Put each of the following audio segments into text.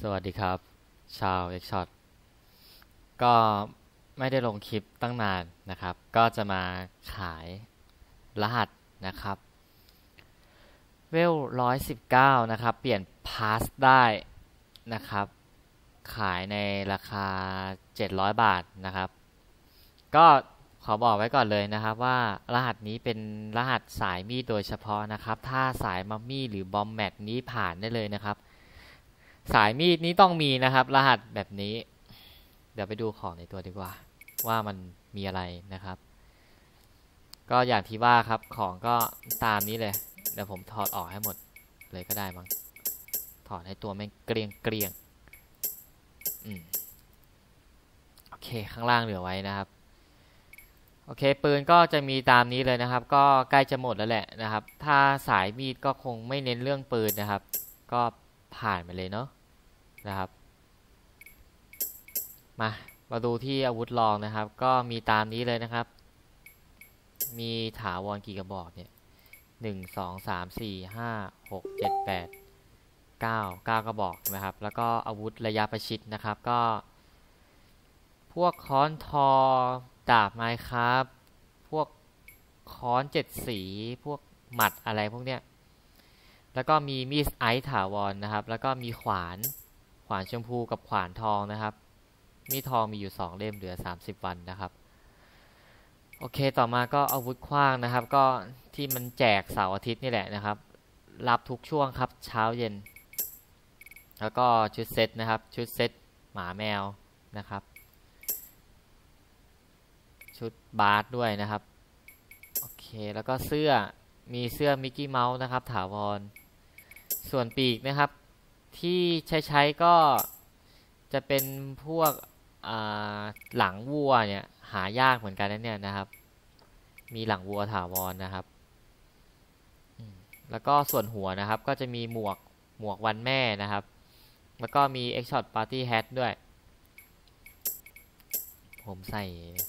วัสดีครับชาวเอ็กช็อตก็ไม่ได้ลงคลิปตั้งนานนะครับก็จะมาขายรหัสนะครับเวล119นะครับเปลี่ยนพาสได้นะครับขายในราคา700 บาทนะครับก็ขอบอกไว้ก่อนเลยนะครับว่ารหัสนี้เป็นรหัสสายมีดโดยเฉพาะนะครับถ้าสายมัมมี่หรือบอมแมทนี้ผ่านได้เลยนะครับสายมีดนี้ต้องมีนะครับรหัสแบบนี้เดี๋ยวไปดูของในตัวดีกว่าว่ามันมีอะไรนะครับก็อย่างที่ว่าครับของก็ตามนี้เลยเดี๋ยวผมถอดออกให้หมดเลยก็ได้มั้งถอดให้ตัวแม่งเกรียงเกรียงโอเคข้างล่างเหลือไว้นะครับโอเคปืนก็จะมีตามนี้เลยนะครับก็ใกล้จะหมดแล้วแหละนะครับถ้าสายมีดก็คงไม่เน้นเรื่องปืนนะครับก็ผ่านไปเลยเนาะนะครับมาดูที่อาวุธรองนะครับก็มีตามนี้เลยนะครับมีถาวรกี่กระบอกเนี่ย1 2 3 4 5 6 7 8 9กระบอกนะครับแล้วก็อาวุธระยะประชิดนะครับก็พวกค้อนทอดาบไม้ครับพวกค้อน7 สีพวกหมัดอะไรพวกเนี้ยแล้วก็มีมีดไอซ์ถาวรนะครับแล้วก็มีขวานชมพูกับขวานทองนะครับมีดทองมีอยู่2 เล่มเหลือ30 วันนะครับโอเคต่อมาก็อาวุธขว้างนะครับก็ที่มันแจกเสาร์อาทิตย์นี่แหละนะครับรับทุกช่วงครับเช้าเย็นแล้วก็ชุดเซตนะครับชุดเซตหมาแมวนะครับชุดบาสด้วยนะครับโอเคแล้วก็เสื้อมีเสื้อมิกกี้เมาส์นะครับถาวรส่วนปีกนะครับที่ใช้ก็จะเป็นพวกหลังวัวเนี่ยหายากเหมือนกันนะเนี่ยนะครับมีหลังวัวถาวรนะครับแล้วก็ส่วนหัวนะครับก็จะมีหมวกวันแม่นะครับแล้วก็มี X-Shot Party Hat ด้วยผมใส่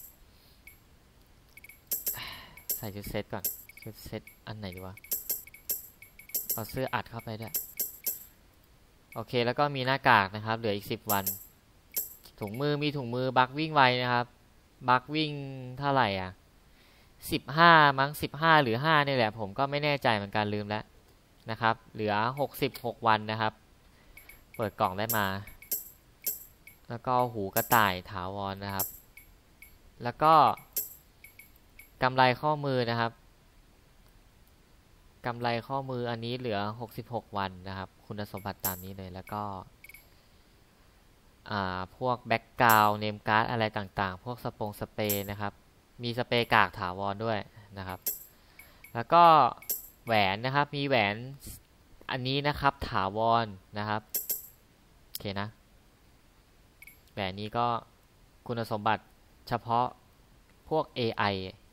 ชุดเซตก่อนชุดเซตอันไหนดีวะเอาเสื้ออัดเข้าไปด้วยโอเคแล้วก็มีหน้ากากนะครับเหลืออีก10 วันถุงมือมีถุงมือบักวิ่งไวนะครับบักวิ่งเท่าไหร่อ่ะ15มั้ง15หรือ5นี่แหละผมก็ไม่แน่ใจเหมือนกันลืมแล้วนะครับเหลือ66 วันนะครับเปิดกล่องได้มาแล้วก็หูกระต่ายถาวรนะครับแล้วก็กำไลข้อมือนะครับกำไลข้อมืออันนี้เหลือ66 วันนะครับคุณสมบัติตามนี้เลยแล้วก็พวกแบ็กกราวด์เนมการ์ดอะไรต่างๆพวกสเปรย์นะครับมีสเปรย์กากถาวรด้วยนะครับแล้วก็แหวนนะครับมีแหวนอันนี้นะครับถาวรนะครับโอเคนะแหวนนี้ก็คุณสมบัติเฉพาะพวก AI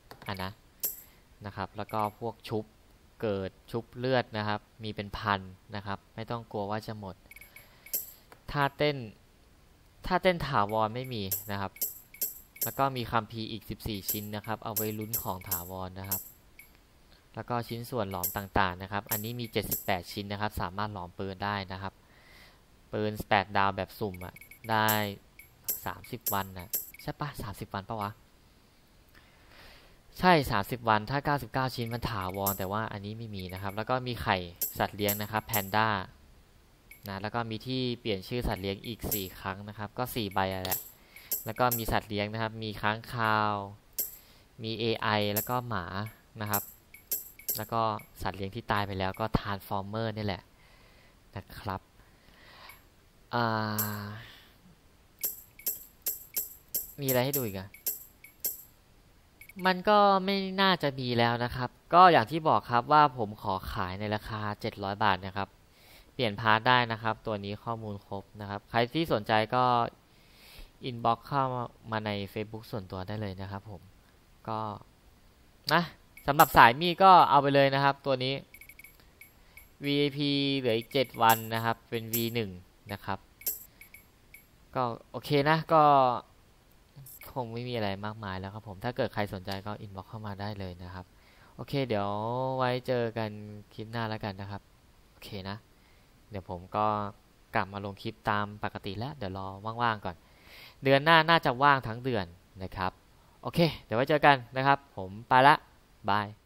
นะครับแล้วก็พวกชุบเกิดชุบเลือดนะครับมีเป็นพันนะครับไม่ต้องกลัวว่าจะหมดท่าเต้นถาวรไม่มีนะครับแล้วก็มีคัมภีร์อีก14 ชิ้นนะครับเอาไว้ลุ้นของถาวรนะครับแล้วก็ชิ้นส่วนหลอมต่างๆนะครับอันนี้มี78 ชิ้นนะครับสามารถหลอมปืนได้นะครับปืน8 ดาวแบบสุ่มได้30 วันใช่ปะ30 วันปะวะใช่30 วันถ้า99 ชิ้นมันถาวรแต่ว่าอันนี้ไม่มีนะครับแล้วก็มีไข่สัตว์เลี้ยงนะครับแพนด้านะแล้วก็มีที่เปลี่ยนชื่อสัตว์เลี้ยงอีก4 ครั้งนะครับก็4 ใบแหละแล้วก็มีสัตว์เลี้ยงนะครับมีค้างคาวมี AI แล้วก็หมานะครับแล้วก็สัตว์เลี้ยงที่ตายไปแล้วก็ทรานส์ฟอร์เมอร์นี่แหละนะครับมีอะไรให้ดูอีกมันก็ไม่น่าจะมีแล้วนะครับก็อย่างที่บอกครับว่าผมขอขายในราคา700 บาทนะครับเปลี่ยนพาร์ทได้นะครับตัวนี้ข้อมูลครบนะครับใครที่สนใจก็อินบ็อกซ์เข้ามาใน Facebook ส่วนตัวได้เลยนะครับผมก็นะสำหรับสายมีก็เอาไปเลยนะครับตัวนี้ VIP เหลืออีก7 วันนะครับเป็น V1 นะครับก็โอเคนะก็คงไม่มีอะไรมากมายแล้วครับผมถ้าเกิดใครสนใจก็อินบ็อกซ์เข้ามาได้เลยนะครับโอเคเดี๋ยวไว้เจอกันคลิปหน้าแล้วกันนะครับโอเคนะเดี๋ยวผมก็กลับมาลงคลิปตามปกติแล้วเดี๋ยวรอว่างๆก่อนเดือนหน้าน่าจะว่างทั้งเดือนนะครับโอเคเดี๋ยวไว้เจอกันนะครับผมไปละบาย